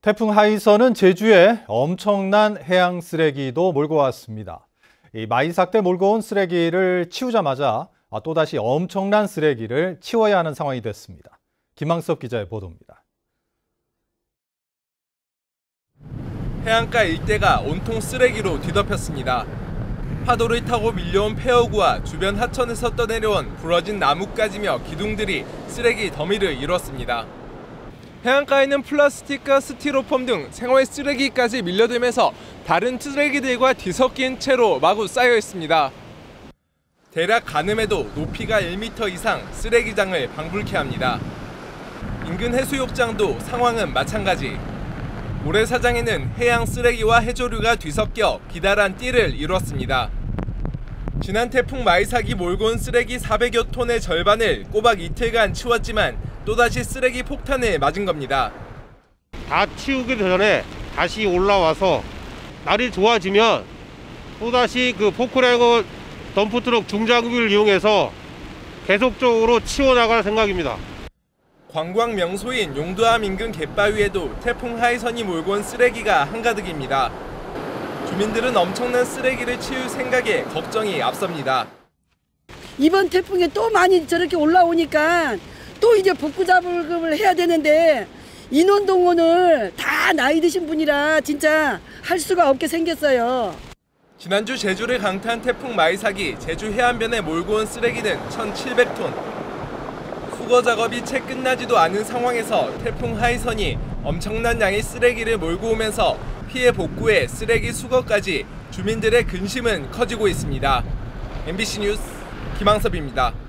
태풍 하이선은 제주에 엄청난 해양 쓰레기도 몰고 왔습니다. 이 마이삭 때 몰고 온 쓰레기를 치우자마자 또다시 엄청난 쓰레기를 치워야 하는 상황이 됐습니다. 김항섭 기자의 보도입니다. 해안가 일대가 온통 쓰레기로 뒤덮였습니다. 파도를 타고 밀려온 폐허구와 주변 하천에서 떠내려온 부러진 나뭇가지며 기둥들이 쓰레기 더미를 이뤘습니다. 해안가에는 플라스틱과 스티로폼 등 생활 쓰레기까지 밀려들면서 다른 쓰레기들과 뒤섞인 채로 마구 쌓여 있습니다. 대략 가늠해도 높이가 1m 이상 쓰레기장을 방불케 합니다. 인근 해수욕장도 상황은 마찬가지. 모래사장에는 해양 쓰레기와 해조류가 뒤섞여 기다란 띠를 이뤘습니다. 지난 태풍 마이삭이 몰고 온 쓰레기 400여 톤의 절반을 꼬박 이틀간 치웠지만 또다시 쓰레기 폭탄을 맞은 겁니다. 다 치우기 전에 다시 올라와서 날이 좋아지면 또다시 그 포크레거 덤프트럭 중장비를 이용해서 계속적으로 치워나갈 생각입니다. 관광 명소인 용두암 인근 갯바위에도 태풍 하이선이 몰고 온 쓰레기가 한가득입니다. 주민들은 엄청난 쓰레기를 치울 생각에 걱정이 앞섭니다. 이번 태풍에 또 많이 저렇게 올라오니까 또 이제 복구 작업을 해야 되는데 인원 동원을 다 나이 드신 분이라 진짜 할 수가 없게 생겼어요. 지난주 제주를 강타한 태풍 마이삭이 제주 해안변에 몰고 온 쓰레기는 1,700톤. 수거 작업이 채 끝나지도 않은 상황에서 태풍 하이선이 엄청난 양의 쓰레기를 몰고 오면서 피해 복구에 쓰레기 수거까지 주민들의 근심은 커지고 있습니다. MBC 뉴스 김항섭입니다.